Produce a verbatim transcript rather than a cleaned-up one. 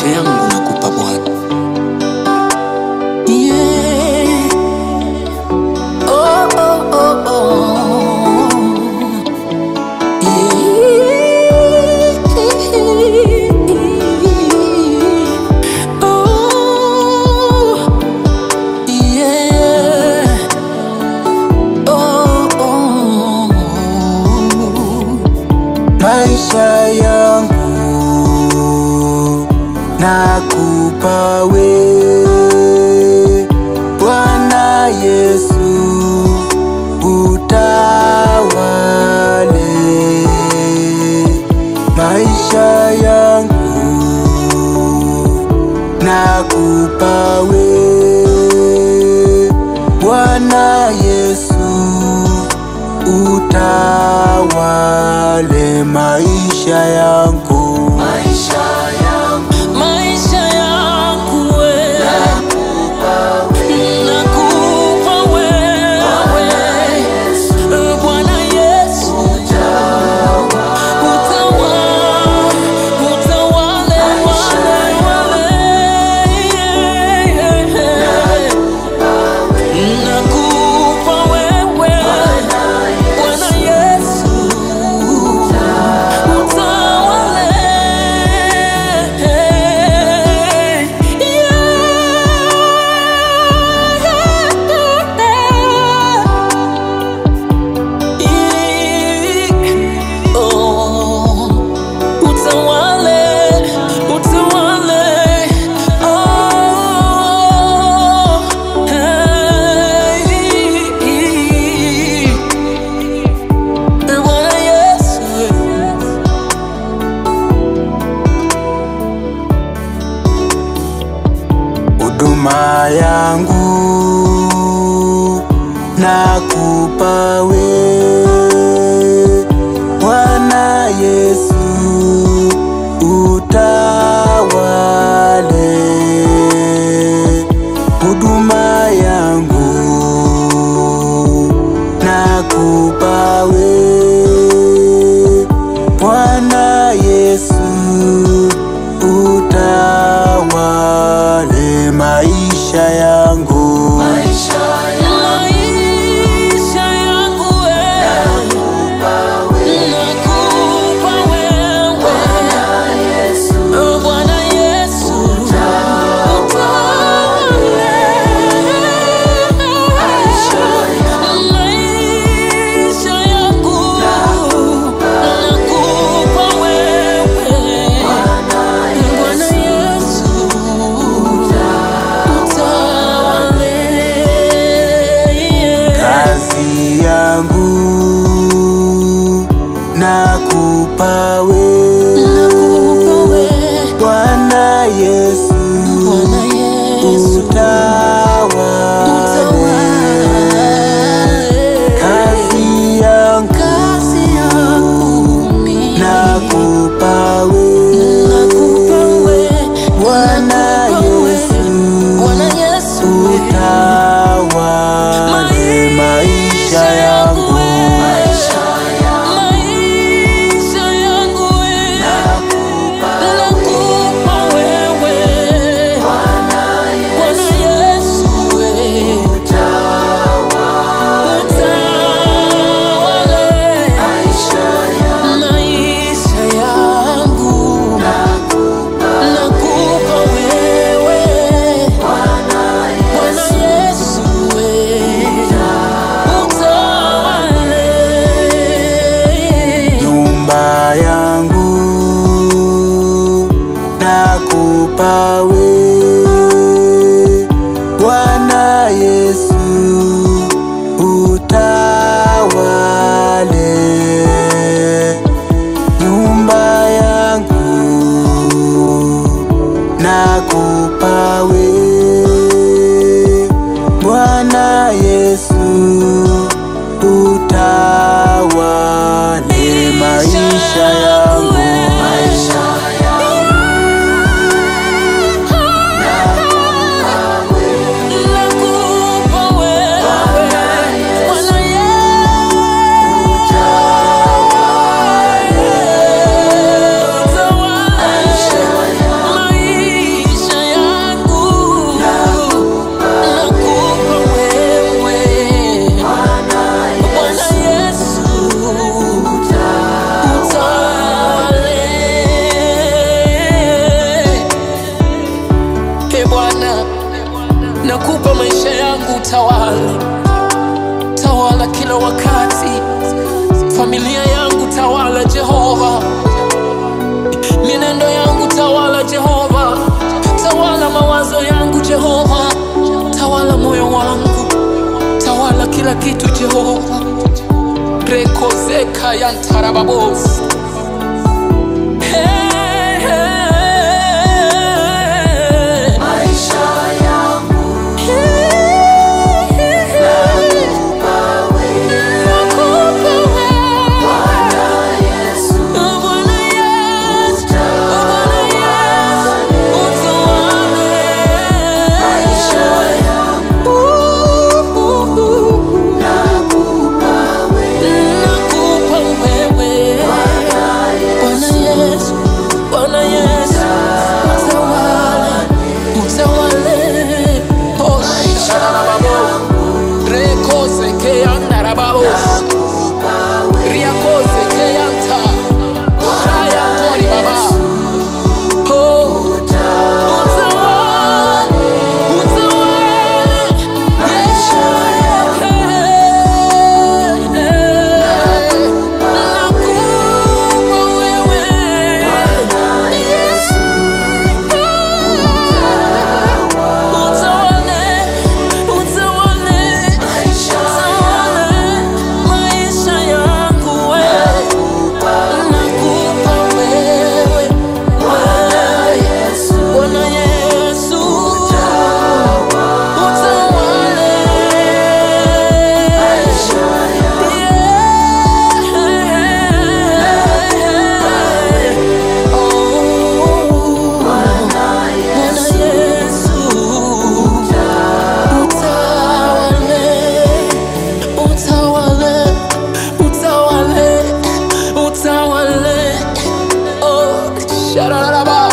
Maisha yangu nakupa Bwana. Yeah. Oh, oh, oh, oh. Yeah. Oh, yeah. Oh, oh. Maisha yangu nakupa wewe Bwana Yesu, utawale maisha yangu, nakupa wewe Bwana Yesu, utawale maisha yangu. Maisha yangu, maisha yangu wewe, nakupa wewe, nakupa wewe Bwana Yesu, utawale, utawale wale, nakupa wewe Bwana Yesu, huduma yangu nakupa wewe Bwana Yesu, utawale huduma yangu, nakupa wewe Bwana Yesu, utawale maisha yangu. Maisha yangu nakupa wewe, nakupa wewe Bwana Yesu, utawale maisha yangu, nakupa wewe Bwana Yesu, kazi yangu nakupa wewe Bwana Yesu, utawale kazi yangu, nakupa wewe Bwana Yesu, utawale maisha yangu. Maisha yangu nakupa wewe Bwana Yesu, utawale maisha yangu, nakupa wewe Bwana Yesu, utawale nyumba yangu, nakupa wewe Bwana Yesu, utawale nyumba yangu, nakupa wewe Bwana Yesu, utawale maisha yangu. Maisha yangu nakupa wewe Bwana Yesu, utawale familia yangu tawala Jehova, minendo yangu tawala Jehova, tawala mawazo yangu Jehova, tawala moyo wangu, tawala kila kitu Jehova. Rekozeka yantarababos. Hey, hey, Maisha yangu nakupa wewe, Bwana Yesu, Bwana Yesu, Bwana Yesu, utawale maisha yangu nakupa wewe, nakupa wewe, Bwana Bwana Yesu, Yesu, Bwana Yesu, utawale, utawale. Oh, sharababo, rekoze ke yandarababos, riakoze ke yanta, shaya tori baba. Oh, utawale, utawale, maisha yangu nakupa wewe, Bwana Yesu, utawale, utawale, maisha utawale maisha yangu wewe, nakupa wewe, Bwana Yesu, Bwana Yesu, utawale maisha yangu Bwana Yesu, Utawale, utawale, utawale, oh, shararaba.